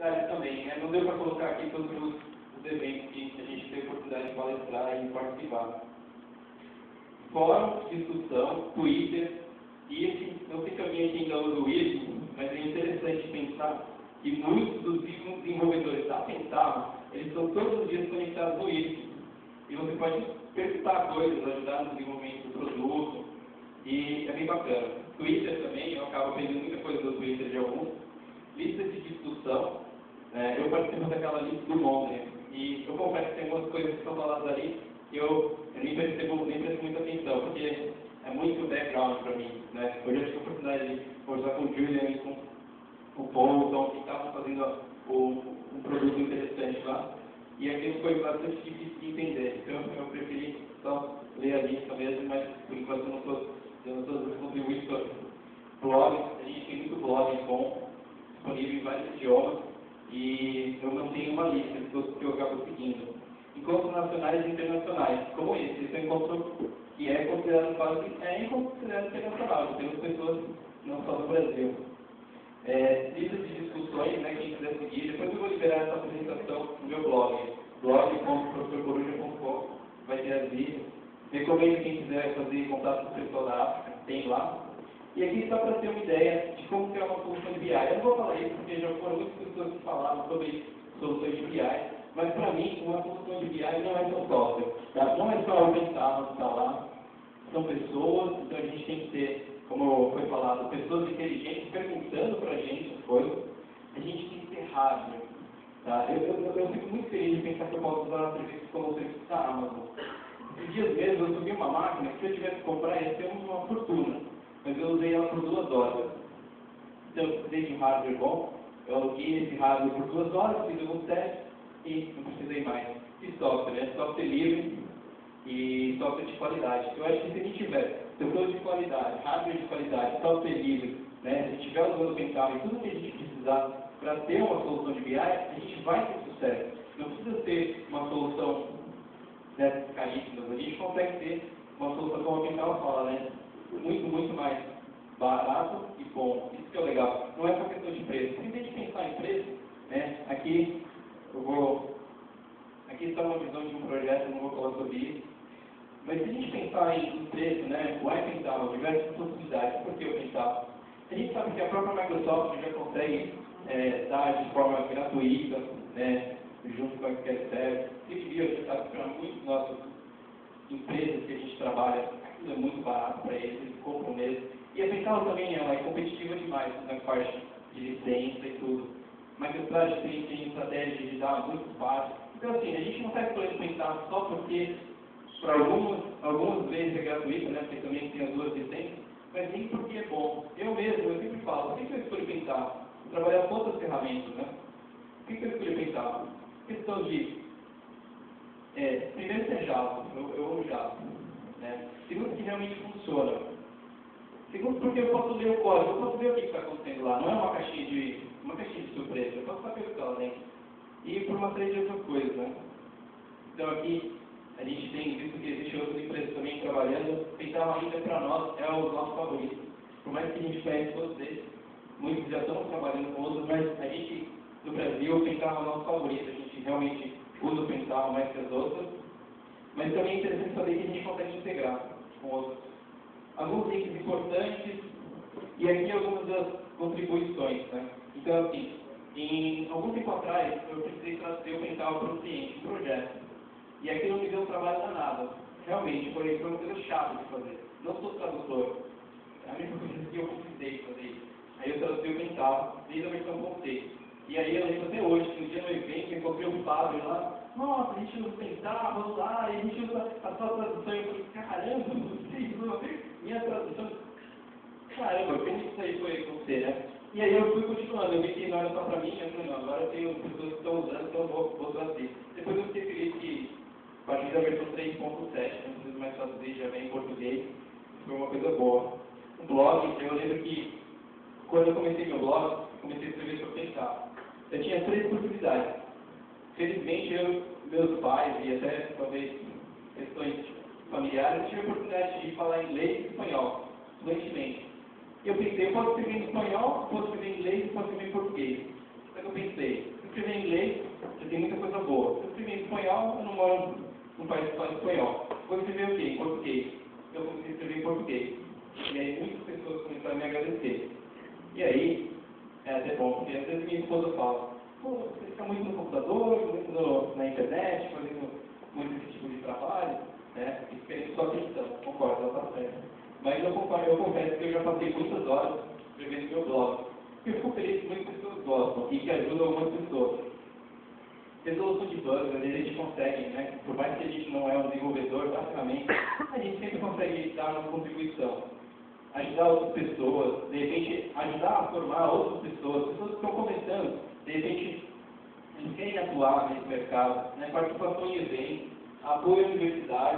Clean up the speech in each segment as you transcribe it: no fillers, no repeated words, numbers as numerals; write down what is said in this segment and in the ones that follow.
universidade também, né? Não deu para colocar aqui todos os eventos que a gente teve a oportunidade de palestrar e participar. Fórum, discussão, Twitter, IRC, não sei se alguém aqui ainda usa o IRC, mas é interessante pensar que muitos dos desenvolvedores da Pentaho, eles estão todos os dias conectados no IRC. E você pode perguntar coisas, ajudar no desenvolvimento do produto, e é bem bacana. Twitter também, eu acabo aprendendo muita coisa do Twitter de alguns. Lista de discussão, eu participo daquela lista do Monday, e eu confesso que tem algumas coisas que são faladas ali que eu nem presto muita atenção, porque é muito background para mim, né? Eu já tive a oportunidade de conversar com o Julian e com o Paul, que estavam fazendo um produto interessante lá, e aquilo foi bastante difícil de entender, então eu preferi só ler a lista mesmo, mas por enquanto eu não estou contribuindo. Blog, a gente tem muito blog bom, disponível em vários idiomas, e eu mantenho uma lista que eu acabo seguindo. Encontros nacionais e internacionais, como esse é um encontro que é considerado quase considerado internacional, temos pessoas não só do Brasil. Lista de discussões, né, quem quiser seguir, depois eu vou liberar essa apresentação no meu blog, blog.professorcoruja.com, vai ter as listas. Recomendo quem quiser fazer contato com o pessoal da África, tem lá. E aqui só para ter uma ideia de como criar uma solução de BI. Eu não vou falar isso porque já foram muitas pessoas que falaram sobre soluções de BI, mas para mim uma solução de BI não é só software. Tá? Não é só pensar, instalar, são pessoas, então a gente tem que ter, como foi falado, pessoas inteligentes perguntando para a gente as coisas. A gente tem que ter hardware. Tá? Eu fico muito feliz de pensar que eu posso usar serviços como o serviço da Amazon. Esses dias mesmo eu subi uma máquina que se eu tivesse que comprar ia ser uma fortuna, mas eu usei ela por 2 horas. Então eu precisei de um hardware bom, eu aluguei esse hardware por 2 horas, fiz alguns testes e não precisei mais. E software, software livre e software de qualidade. Eu acho que se a gente tiver software de qualidade, hardware de qualidade, software livre, né, se a gente tiver usando o Pentaho e tudo que a gente precisar para ter uma solução de BI, a gente vai ter sucesso. Não precisa ter uma solução caríssimas, a gente consegue ter uma solução, como a Pentaho fala, né? Muito mais barato e bom. Isso que é o legal. Não é só questão de preço. Se a gente pensar em preço, né? Aqui está uma visão de um projeto, não vou falar sobre isso. Mas se a gente pensar em preço, né? O Pentaho, diversas possibilidades. Por que o Pentaho? A gente sabe que a própria Microsoft já consegue dar de forma gratuita, né? Junto com a SQL. Se devia, a gente sabe que para muitas nossas empresas que a gente trabalha, aquilo é muito barato para eles compram mesmo. E a Pentaho também ela é competitiva demais na parte de licença e tudo. Mas a Microsoft tem estratégia de dar muito fácil. Então assim, a gente não está escolhendo Pentaho só porque para algumas vezes é gratuito, né? Porque também tem as 2 licenças, mas nem porque é bom. Eu sempre falo, por que eu escolhi Pentaho? Trabalhar com outras ferramentas, né? Por que eu escolhi Pentaho? Questão de primeiro que é Java, eu amo Java. Né? Segundo que realmente funciona. Segundo porque eu posso ler o código, eu posso ver o que está acontecendo lá. Não é uma caixinha de surpresa, eu posso saber o que está lá dentro. E por uma série de outras coisas, né? Então aqui a gente tem visto que existem outras empresas também trabalhando. Pentaho ainda para nós é o nosso favorito. Por mais que a gente conheça todos eles, muitos já estão trabalhando com outros, mas a gente, no Brasil, o Pentaho é o nosso favorito. A gente realmente usa o Pentaho mais que as outras. Mas também é interessante saber que a gente consegue integrar com outros. Alguns links importantes e aqui algumas das contribuições. Né? Então, assim, em algum tempo atrás, eu precisei trazer o Pentaho para um cliente, um projeto. E aquilo me deu um trabalho danado. Realmente, foi uma coisa chata de fazer. Não sou tradutor. A única coisa que eu precisei fazer isso. Aí eu traduzi o Pentaho, desde a versão conceito. E aí eu lembro até hoje, que um dia no evento, eu encontrei o Fábio lá. Nossa, a gente usa Pentaho, vamos lá, e a gente usa a sua tradução. Eu falei, caramba, vocês usam minha tradução. Caramba, como isso aí foi com você, né? E aí eu fui continuando, eu vi que não era só para mim, eu falei, não, agora eu tenho pessoas que estão usando, então eu vou traduzir. Depois eu fiquei feliz que, a partir da versão 3.7, não preciso mais traduzir, já vem em português, foi uma coisa boa. O blog, eu lembro que, quando eu comecei meu blog, comecei a escrever sobre Pentaho. Eu tinha 3 possibilidades. Felizmente, meus pais e até, talvez, questões familiares, eu tive a oportunidade de falar inglês e espanhol, fluentemente. E eu pensei, eu posso escrever em espanhol, posso escrever em inglês, posso escrever em português. Só que eu pensei, faz só em espanhol. Vou escrever o quê? Em português. Então, eu comecei a escrever em português. E aí, muitas pessoas começaram a me agradecer. E aí, é até bom, porque às vezes minha esposa fala, pô, você fica muito no computador, muito na internet, fazendo muito esse tipo de trabalho, né? E querendo só atenção. Concordo, ela está certa. Mas eu confesso que eu já passei muitas horas escrevendo meu blog. E eu fico feliz que muitas pessoas gostam e que ajudam algumas pessoas. Resolução de bugs, às vezes a gente consegue, né? Por mais que a gente não é um desenvolvedor da ferramenta, a gente sempre consegue dar uma contribuição. Ajudar outras pessoas, de repente ajudar a formar outras pessoas que estão começando, de repente eles querem atuar nesse mercado, né? Participação em eventos, apoio à universidade,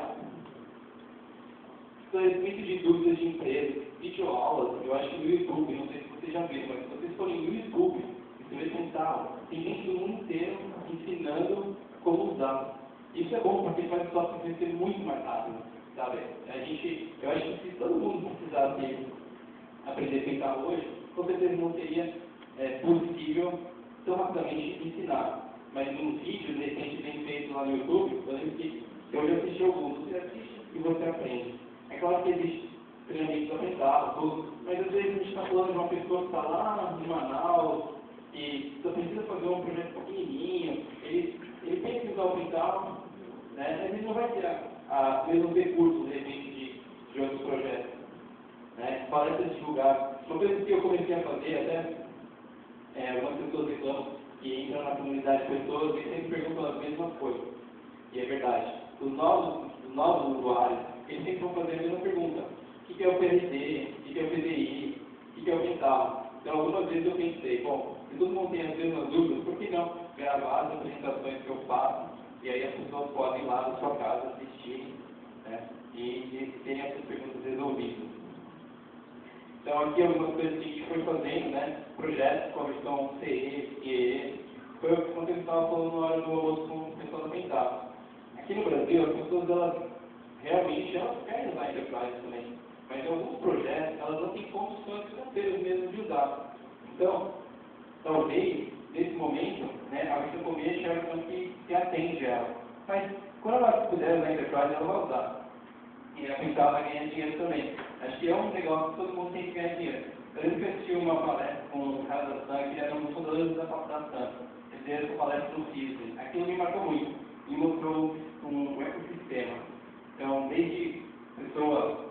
esclarecimento de dúvidas de empresas, videoaulas, eu acho que no YouTube, não sei se vocês já viram, mas se vocês forem no YouTube, você vai pensar, tem gente do mundo inteiro ensinando como usar. Isso é bom, porque faz o software crescer muito mais rápido, sabe? Eu acho que se todo mundo precisasse aprender a pensar hoje, com certeza não seria possível tão rapidamente ensinar. Mas num vídeo, de repente, bem feito lá no YouTube, eu lembro que eu já assisti alguns, você assiste e você aprende. É claro que existe treinamento apresentado, tudo, mas às vezes a gente está falando de uma pessoa que está lá em Manaus e só precisa fazer um projeto pequenininho, ele pensa em usar o Pintal, né? Mas ele não vai ter o mesmo recurso, de repente, de outros projetos. Né? Palestras divulgadas. Uma coisa que eu comecei a fazer, até algumas pessoas reclamam que entram na comunidade de pessoas e sempre perguntam as mesmas coisas. E é verdade. Os novos usuários, eles sempre vão fazer a mesma pergunta. O que é o PRD? O que é o PDI? O que é o Pintal? Então, algumas vezes eu pensei, bom, se todo mundo tem as mesmas dúvidas, por que não gravar as apresentações que eu faço? E aí as pessoas podem ir lá da sua casa assistir, né? E terem essas perguntas resolvidas. Então, aqui algumas coisas que a gente foi fazendo, né? Projetos com a versão CE, EE. Foi o que eu estava falando na hora do almoço com o pessoal da Pintal. Aqui no Brasil, as pessoas, realmente, elas querem usar a Enterprise também. Mas em alguns projetos, elas não têm condições financeiras mesmo de usar. Então, talvez, nesse momento, né, a versão commercial é a versão que atende ela. Mas, quando ela puder usar a Enterprise, ela vai usar. E a Pintal vai ganhar dinheiro também. Acho que é um negócio que todo mundo tem que ganhar dinheiro. Eu lembro que eu assisti uma palestra com o cara da SAN, que era um dos fundadores da faculdade da SAN. Ele deu essa palestra no CISB. Aquilo me marcou muito. E mostrou um ecossistema. Então, desde pessoa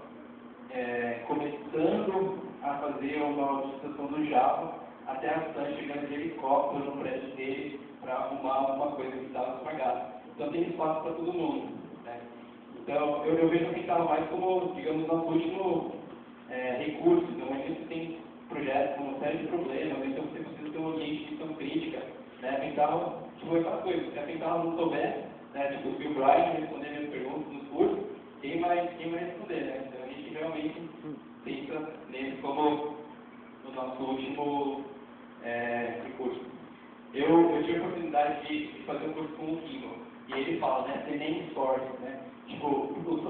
começando a fazer uma utilização do Java, até a SAN chegando de helicóptero no prédio dele para arrumar alguma coisa que estava estragada. Então, tem espaço para todo mundo. Né? Então, eu vejo que estava mais como, digamos, nosso último recurso. Então, a gente tem projetos com uma série de problemas, então você precisa ter um ambiente de missão crítica. Né? Então, tipo, aquela coisa, se a Pintal não souber, né, tipo, se o Brian responder minhas perguntas nos cursos, quem vai responder, né? Então, a gente realmente pensa nele como o nosso último recurso. Eu tive a oportunidade de fazer um curso com o Kimball, e ele fala, né, the name source, né? Tipo,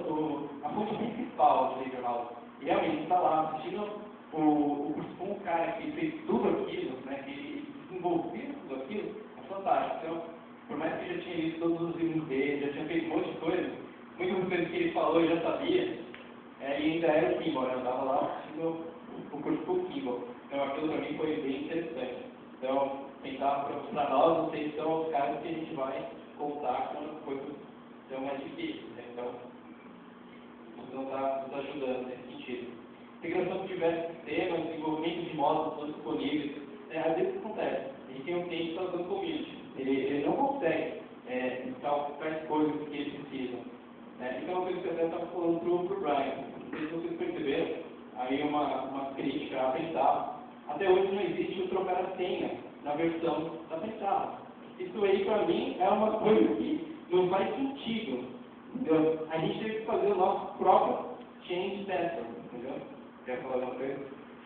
a fonte principal do LibreHouse. E realmente está lá assistindo o curso com o cara que fez tudo aquilo, né, que desenvolveu tudo aquilo, é fantástico. Então, por mais que eu já tinha lido todos os livros dele, já tinha feito um monte de coisa, muitas coisas que ele falou eu já sabia, e ainda era o Kimball, né? Eu estava lá assistindo o curso com o Kimball. Então, aquilo para mim foi bem interessante. Então, tentar para nós, vocês são os caras que a gente vai contar quando as coisas são mais difíceis, né? Então, vocês vão estar nos ajudando nesse sentido. Integração de diversos sistemas, desenvolvimento de módulos não disponíveis. Às vezes acontece. A gente tem um cliente que está usando community. Ele não consegue instalar tais coisas que ele precisa. Então, uma coisa que eu até estava falando para o Brian. Não sei se vocês perceberam, aí uma crítica a pensar. Até hoje não existe o trocar a senha na versão da pensada. Isso aí, para mim, é uma coisa que não faz sentido. Entendeu? A gente teve que fazer o nosso próprio change tester. Entendeu? Quer falar alguma coisa?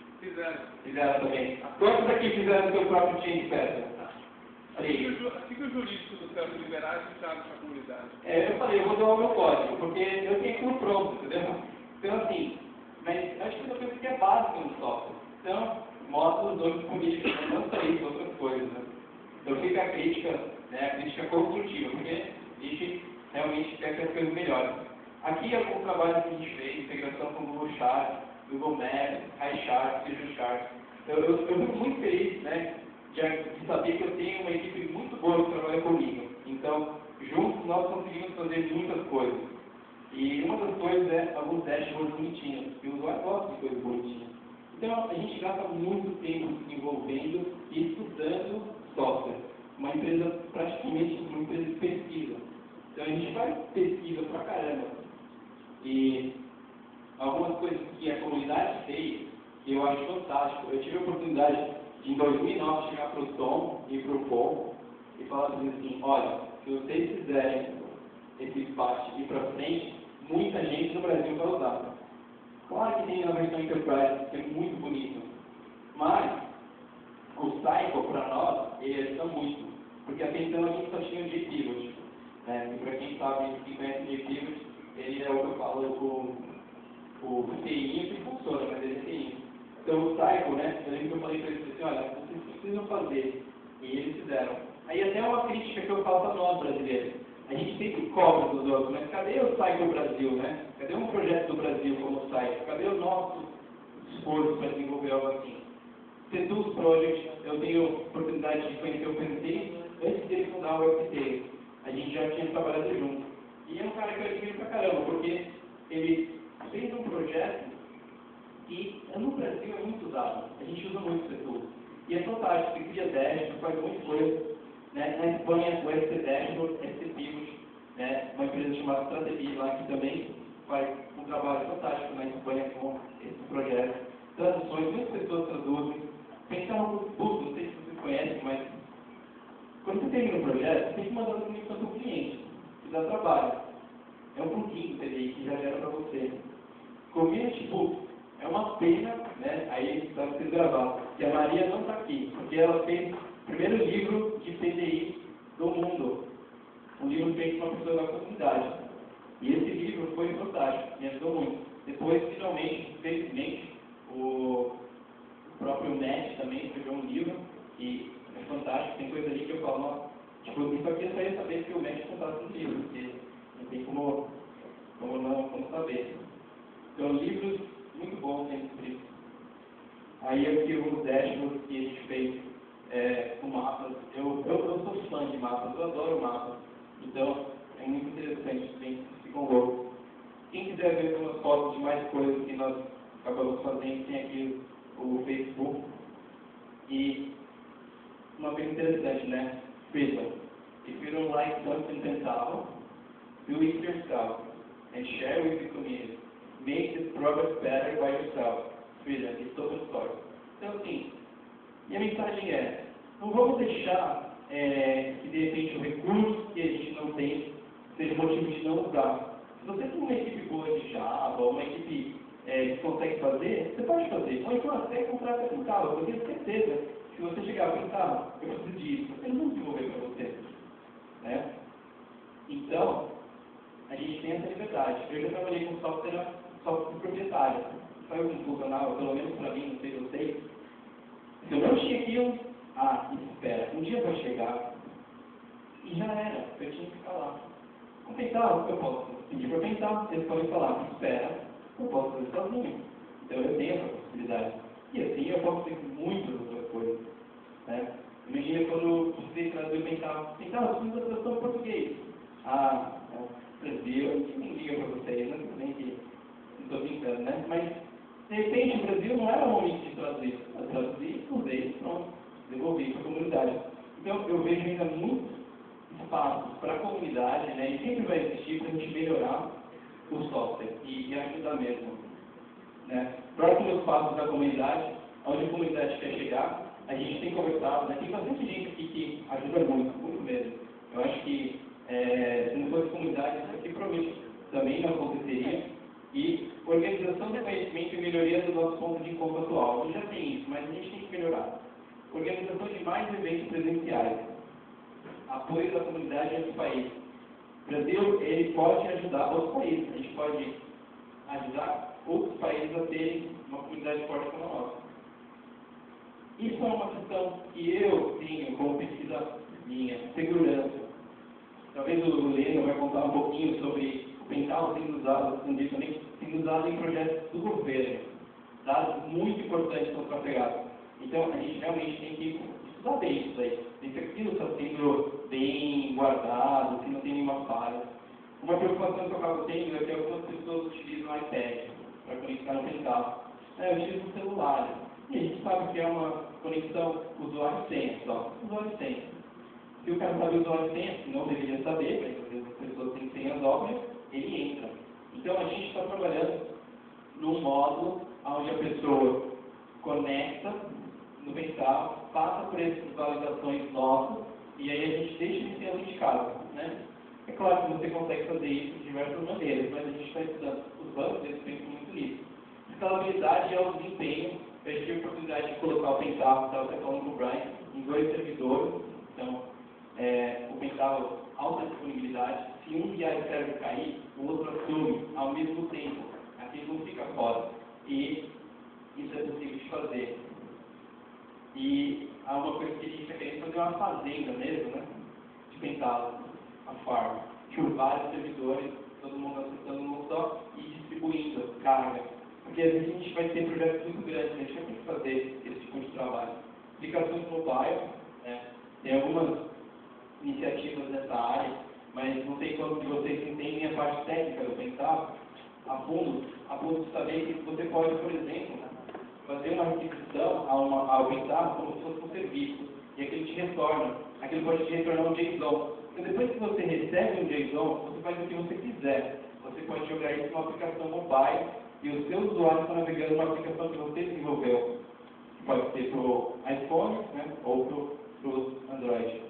Fizeram também. Quantos aqui fizeram o seu próprio change tester? Assim que o jurídico do campo liberar, a gente abre para a comunidade. Eu falei, eu vou doar o meu código, porque eu tenho tudo pronto, entendeu? Então, assim, mas acho que é uma coisa que é básica no software. Então, mostra os dois políticos, não só isso, outras coisas. Né? Então, fica a crítica construtiva, porque a gente realmente quer que as coisas melhorem. Aqui alguns trabalhos que a gente fez, integração com o Google Chart, Google Maps, HighChart, FusionChart. Eu fico muito feliz, né, de saber que eu tenho uma equipe muito boa que trabalha comigo. Então, juntos nós conseguimos fazer muitas coisas. E uma das coisas é alguns dashboards bonitinhos, porque o usuário gosta de coisas bonitinhas. Então, a gente gasta muito tempo desenvolvendo e estudando software. Uma empresa, praticamente uma empresa de pesquisa. Então, a gente faz pesquisa pra caramba. E algumas coisas que a comunidade fez, que eu acho fantástico. Eu tive a oportunidade de, em 2009, chegar para o Tom e para o Paul e falar assim, olha, se vocês fizerem esse passo ir para frente, muita gente no Brasil vai usar. Claro que tem a versão Enterprise, que é muito bonito, mas o Cycle, para nós, ele ajuda muito, porque até então a gente só tinha o JPivot, né? E para quem sabe, quem conhece o JPivot, ele é o que eu falo, o TI que funciona, mas ele é TI. Então o Cycle, né, eu lembro que eu falei para eles assim, olha, vocês precisam fazer, e eles fizeram. Aí até uma crítica que eu faço a nós brasileiros. A gente sempre cobra dos outros, mas cadê o Cycle Brasil, né? Cadê um projeto do Brasil como o Cycle? Cadê o nosso esforço para desenvolver algo assim? Seduz Project, eu tenho a oportunidade de conhecer o PNT antes dele fundar o FT. A gente já tinha trabalhado junto. E é um cara que eu admiro pra caramba, porque ele fez um projeto que no Brasil é muito usado. A gente usa muito Seduz. E é fantástico, você cria dashboard, faz muita coisa. Né? Na Espanha, o SC Dashboard, SC Pivot, né? Uma empresa chamada Strategia lá, que também faz um trabalho fantástico na Espanha com esse projeto. Traduções, muitas pessoas traduzem. Pensar no curso, não sei se vocês conhecem, mas quando você termina um projeto, você tem que mandar a comunicação para o cliente, que dá trabalho. É um pouquinho do TDI que já gera para você. Community Book é uma pena, né? Aí está sendo gravado, que a Maria não está aqui, porque ela fez o primeiro livro de TDI do mundo. Um livro feito por uma pessoa da comunidade. E esse livro foi fantástico, me ajudou muito. Depois, finalmente, felizmente, o próprio Matt também escreveu um livro, e é fantástico, tem coisa ali que eu falo, nossa, tipo, isso aqui eu só ia saber se o Matt contasse um livro, porque não tem como saber. Então, livros muito bons sendo escritos. Aí aqui o dashboard que a gente fez com mapas. Eu sou fã de mapas, eu adoro mapas. Então, é muito interessante, ficam loucos. Quem quiser ver umas fotos de mais coisas que nós acabamos fazendo, tem aqui o Facebook. E uma coisa interessante, né? Freedom. If you don't like something mental, do it yourself and share with the community. Make this progress better by yourself. Freedom, it's open source. Então, assim, minha mensagem é, não vamos deixar que, de repente, o recurso que a gente não tem seja motivo de não usar. Se você tem uma equipe boa de Java, uma equipe que consegue fazer, você pode fazer. Ou então até contrata com carro. Eu tenho certeza que se você chegar e pensar, eu preciso disso, eles vão desenvolver para você. Né? Então, a gente tem essa liberdade. Eu já trabalhei com software proprietário. Sabe como funcionava? Pelo menos para mim, não sei se eu sei. Se eu não tinha aquilo, espera, um dia vai chegar. E já era, eu tinha que ficar lá. Vou tentar, eu posso pedir para tentar, eles podem falar, espera, eu posso fazer sozinho. Então eu tenho essa possibilidade. E assim eu posso ter muitas outras coisas. Né? Imagina quando você traduzir pensar, você usa a tradução em português. Brasil, ninguém liga para vocês, não nem que não estou brincando, né? Mas, de repente, o Brasil não era o momento de traduzir. Eu traduzi, usei, pronto, devolvi para a comunidade. Então, eu vejo ainda muitos espaços para a comunidade, né? E sempre vai existir para a gente melhorar o software e ajudar mesmo. Né? Próximos passos da comunidade, onde a comunidade quer chegar, a gente tem conversado, né? Tem bastante gente aqui que ajuda muito, muito mesmo. Eu acho que se não fosse comunidade, isso aqui provavelmente também não aconteceria. E organização do conhecimento e melhoria do nosso ponto de encontro atual. A gente já tem isso, mas a gente tem que melhorar. Organização de mais eventos presenciais. Apoio da comunidade em outros países. O Brasil, ele pode ajudar outros países. A gente pode ajudar outros países a terem uma comunidade forte como a nossa. Isso é uma questão que eu tenho como pesquisa minha, segurança. Talvez o Leno vai contar um pouquinho sobre o Pental sendo usado, como disse também, sendo usado em projetos do governo. Dados muito importantes são trafegados. Então, a gente realmente tem que estudar bem isso aí. Ver se aquilo está sendo bem guardado, se não tem nenhuma falha. Uma preocupação que eu acabo tendo é que algumas pessoas utilizam o iPad para conectar no Pental. Eu utilizo o celular. E a gente sabe que é uma conexão usuário e senha, só. Usuário e senha. Se o cara sabe o usuário e senha, não deveria saber, mas às vezes as pessoas têm senhas óbvias, ele entra. Então, a gente está trabalhando num módulo onde a pessoa conecta no Pental, passa por essas validações nossas, e aí a gente deixa ele ser autenticado, né? É claro que você consegue fazer isso de diversas maneiras, mas a gente está estudando. Os bancos, eles pensam muito nisso. Escalabilidade é o desempenho. Eu tive a oportunidade de colocar o Pental, estava até falando com o Brian, em 2 servidores. Então, o Pental, alta disponibilidade. Se um BI server cair, o outro assume ao mesmo tempo. Aqui não fica fora. E isso é possível de fazer. E há uma coisa que a gente está querendo fazer uma fazenda mesmo, né? De Pental, a farm. Com vários servidores, todo mundo acessando um só e distribuindo carga. Porque às vezes a gente vai ter projetos muito grandes, a gente vai ter que fazer esse tipo de trabalho. Aplicações mobile, né? Tem algumas iniciativas nessa área, mas não sei quantos de vocês entendem a parte técnica do Pental a fundo de saber que você pode, por exemplo, fazer uma requisição ao Pental como se fosse um serviço, e aquilo te retorna, aquilo pode te retornar um JSON. Então, depois que você recebe um JSON, você faz o que você quiser. Você pode jogar isso numa aplicação mobile, e os seus usuários estão navegando numa aplicação que você desenvolveu. Pode ser para o iPhone, né, ou para o Android.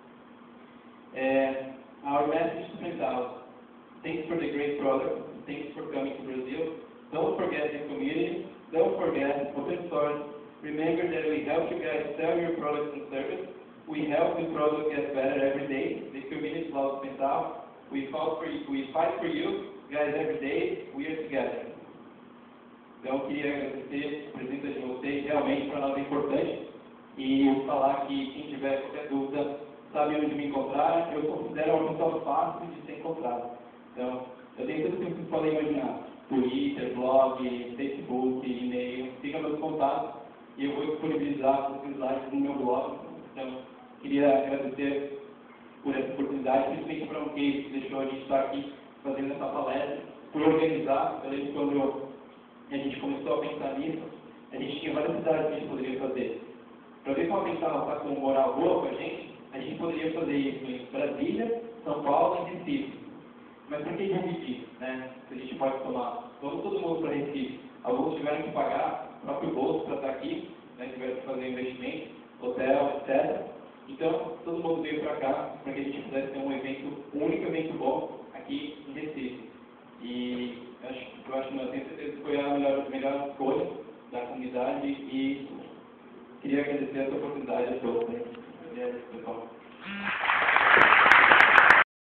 Our message to Pental: thanks for the great product, thanks for coming to Brazil. Don't forget the community, don't forget open source. Remember that we help you guys sell your products and service. We help the product get better every day. The community loves Pental. We fight for you guys every day. We are together. Então, eu queria agradecer a presença de vocês, realmente para nós é importante, e falar que quem tiver qualquer dúvida sabe onde me encontrar. Eu considero uma pessoa fácil de ser encontrado. Então, eu tenho tudo que vocês podem imaginar: Twitter, blog, Facebook, e-mail. Siga meus contatos e eu vou disponibilizar os slides no meu blog. Então, queria agradecer por essa oportunidade, principalmente para um case que deixou a gente estar aqui fazendo essa palestra, por organizar. Eu lembro quando a gente começou a pensar nisso, a gente tinha várias cidades que a gente poderia fazer. Para ver como a Pental está com moral boa com a gente poderia fazer isso em Brasília, São Paulo e Recife. Mas por que Recife, né? Se a gente pode tomar, vamos todo mundo para Recife. Alguns tiveram que pagar o próprio bolso para estar aqui, né? Tiveram que fazer investimento, hotel, etc. Então, todo mundo veio para cá para que a gente pudesse ter um único evento bom aqui em Recife. E eu acho, não, tenho certeza que foi a melhor escolha da comunidade e queria agradecer essa oportunidade a todos. Né? Pessoal.